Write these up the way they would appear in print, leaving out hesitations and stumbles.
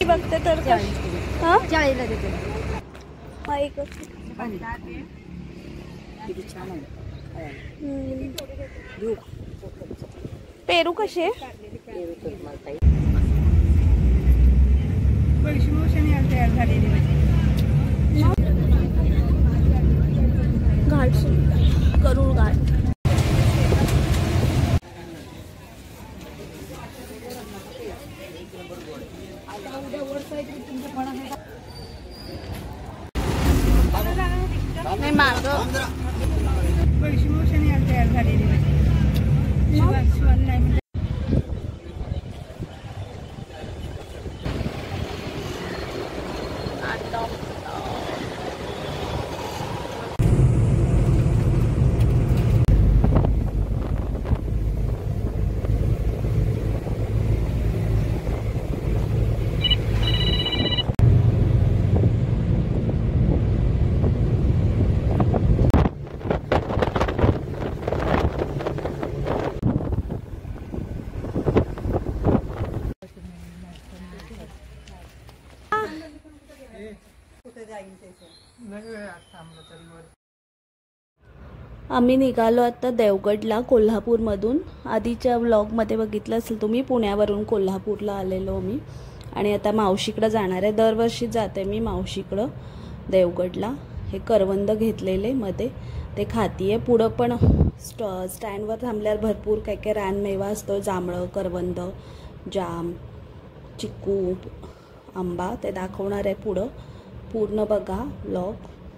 बघते तर हां 40 ला देते. हा एकच. पेरू कसे घाट करूळ घाट. नाही माग आम्ही निघालो आता देवगडला कोल्हापूरमधून. आधीच्या व्लॉगमध्ये बघितलं असेल तुम्ही, पुण्यावरून कोल्हापूरला आलेलो मी. आणि आता मावशीकडं जाणार आहे. दरवर्षी जाते मी मावशीकडं देवगडला. हे करवंद घेतलेले मध्ये ते खातीये. पुढं पण स्टँडवर थांबल्यावर भरपूर काय काय रानमेवा असतो. जांभळं, करवंद, जाम, चिकू, आंबा ते दाखवणार आहे पुढं. पूर्ण बघा व्लॉग.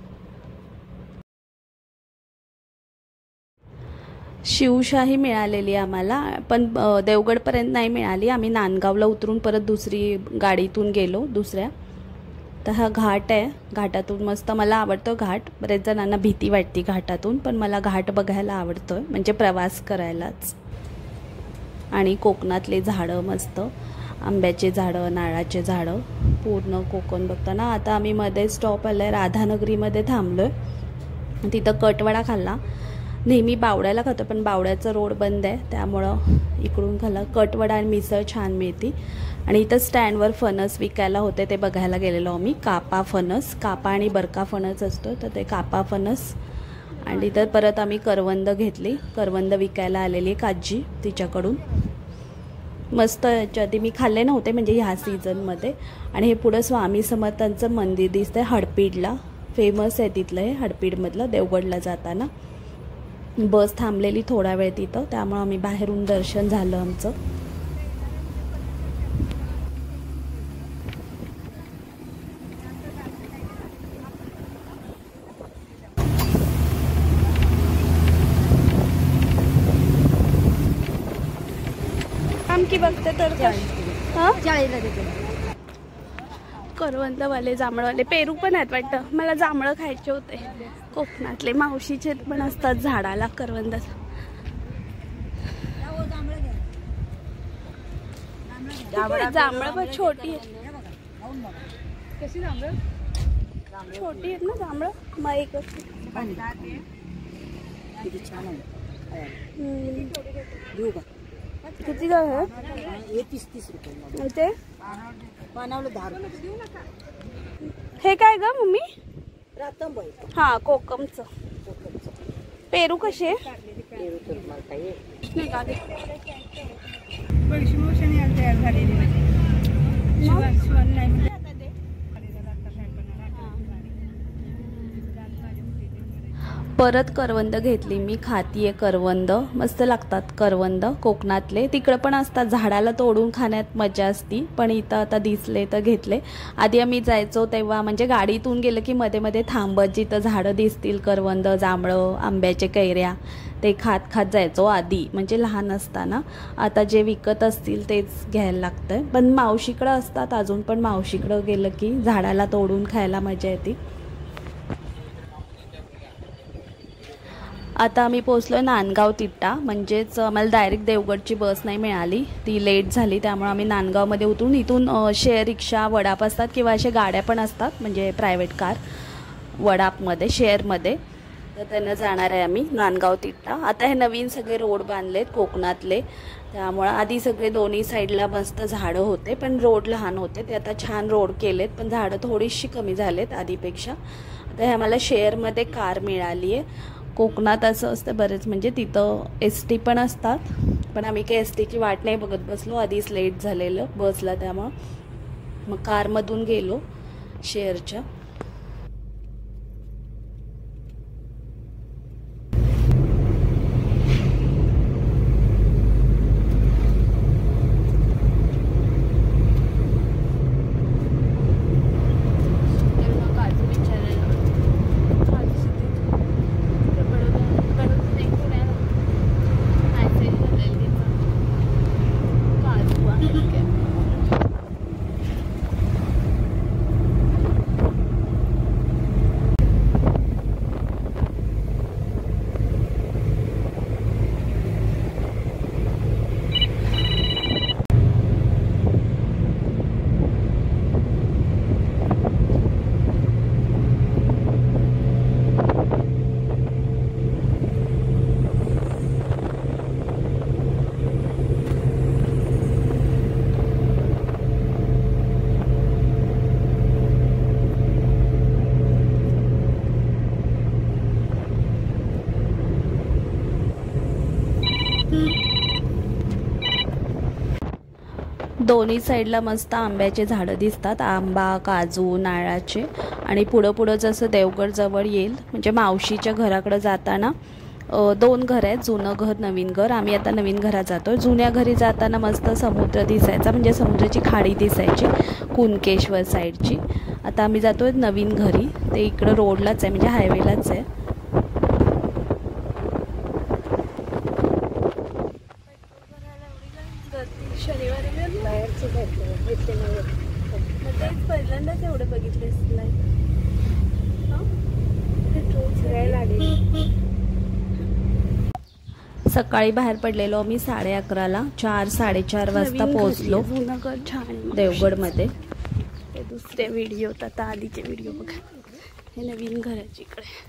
शिवशाही मिळालेली आम्हाला, पण देवगडपर्यंत नाही मिळाली. आम्ही नांदगावला उतरून परत दुसरी गाडीतून गेलो दुसऱ्या. तर हा घाट आहे. घाटातून मस्त, मला आवडतो घाट. बरेच जणांना भीती वाटते घाटातून, पण मला घाट बघायला आवडतोय, म्हणजे प्रवास करायलाच. आणि कोकणातले झाडं मस्त, आंब्याचे झाडं, नारळाचे झाडं, पूर्ण कोकण बघताना. आता आम्ही मध्ये स्टॉप आलाय, राधानगरीमध्ये थांबलोय. तिथं कटवडा खाल्ला. नेहमी बावड्याला खातो, पण बावड्याचा रोड बंद आहे, त्यामुळं इकडून खाल्ला. कटवडा आणि मिसळ छान मिळते. आणि इथं स्टँडवर फणस विकायला होते, ते बघायला गेलेलो आम्ही. कापा फणस, कापा आणि बरका फणस असतो, तर ते कापा फणस. आणि इथं परत आम्ही करवंद घेतली. करवंद विकायला आलेली काजी तिच्याकडून. मस्त. याच्या आधी मी खाल्ले नव्हते, म्हणजे ह्या सीझनमध्ये. आणि हे पुढं स्वामी समर्थांचं मंदिर दिसतंय हडपीडला. फेमस आहे तिथलं हे हडपीडमधलं. देवगडला जाताना बस थांबलेली थोडा वेळ तिथं, त्यामुळे आम्ही बाहेरून दर्शन झालं आमचं. आमकी बघते तर 40 ला देते. करवंदवाले, जांभळवाले, पेरू पण आहेत वाटतं. मला जांभळं खायचे होते. कोकणातले मावशीचे पण असतात झाडाला करवंद. जांभळं पण छोटी आहेत. कशी जांभळं छोटी आहेत ना जांभळं. मग एक किती काय आहे? 30 रुपये. ते पानावलं 10 रुपये. हे काय ग मम्मी? रातंब. हा, कोकमचं. पेरू कसे? परत करवंद घेतली मी. खातीये करवंद, मस्त लागतात करवंद कोकणातले. तिकडं पण असतात, झाडाला तोडून खाण्यात मजा असती, पण इथं आता दिसले तर घेतले. आधी आम्ही जायचो तेव्हा, म्हणजे गाडीतून गेलं की मध्ये मध्ये थांबत, जिथं झाडं दिसतील करवंद, जांभळं, आंब्याचे कैऱ्या, ते खात खात जायचो आधी, म्हणजे लहान असताना. आता जे विकत असतील तेच घ्यायला लागतंय. पण मावशीकडं असतात अजून, पण मावशीकडं गेलं की झाडाला तोडून खायला मजा येते. आता आम्ही पोचलो नांदगाव तिट्टा, म्हणजेच आम्हाला डायरेक्ट देवगडची बस नाही मिळाली, ती लेट झाली. त्यामुळे आम्ही नांदगावमध्ये उतरून इथून शेअर रिक्षा, वडाप असतात किंवा अशा गाड्या पण असतात, म्हणजे प्रायव्हेट कार वडापमध्ये शेअरमध्ये. तर त्यांना जाणार आहे आम्ही नांदगाव तिट्टा. आता हे नवीन सगळे रोड बांधलेत कोकणातले, त्यामुळं आधी सगळे दोन्ही साईडला मस्त झाडं होते पण रोड लहान होते. ते आता छान रोड केलेत पण झाडं थोडीशी कमी झालेत आधीपेक्षा. आता हे आम्हाला शेअरमध्ये कार मिळाली आहे. कोकणात असं असतं बरेच, म्हणजे तिथं ST पण असतात, पण आम्ही काही STची वाट नाही बघत बसलो, आधीच लेट झालेलं बसला, त्यामुळं मग कारमधून गेलो शेअरच्या. दोन्ही साईडला मस्त आंब्याचे झाडं दिसतात, आंबा, काजू, नारळाचे. आणि पुढं जसं देवगड जवळ येईल, म्हणजे मावशीच्या घराकडे जाताना 2 घर आहेत, जुनं घर, नवीन घर. आम्ही आता नवीन घरात जातो. जुन्या घरी जाताना मस्त समुद्र दिसायचा, म्हणजे समुद्राची खाडी दिसायची कुणकेश्वर साईडची. आता आम्ही जातो नवीन घरी, ते इकडं रोडलाच आहे, म्हणजे हायवेलाच आहे. शनिवारी पहिल्यांदाच एवढं बघितले. सकाळी बाहेर पडलेलो आम्ही 11:30ला, 4-4:30 वाजता पोहोचलो देवगडमध्ये. हे दुसरे व्हिडिओ, आता आधीचे व्हिडिओ बघा. हे नवीन घराची इकडे.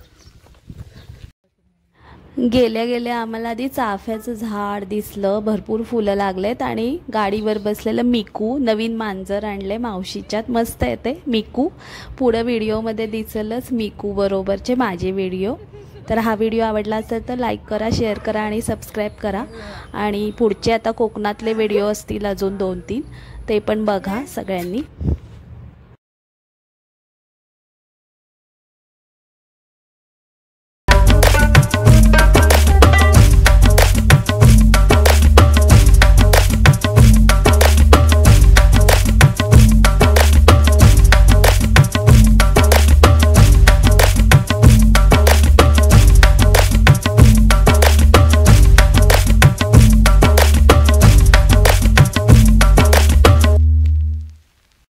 गेल्या आम्हाला आधी चाफ्याचं झाड दिसलं, भरपूर फुलं लागलेत. आणि गाडीवर बसलेलं मिकू, नवीन मांजर आणले मावशीच्यात, मस्त येते मिकू. पुढं व्हिडिओमध्ये दिसलंच मिकू बरोबरचे माझे व्हिडिओ. तर हा व्हिडिओ आवडला असेल तर लाईक करा, शेअर करा आणि सबस्क्राईब करा. आणि पुढचे आता कोकणातले व्हिडिओ असतील अजून 2-3, ते पण बघा सगळ्यांनी.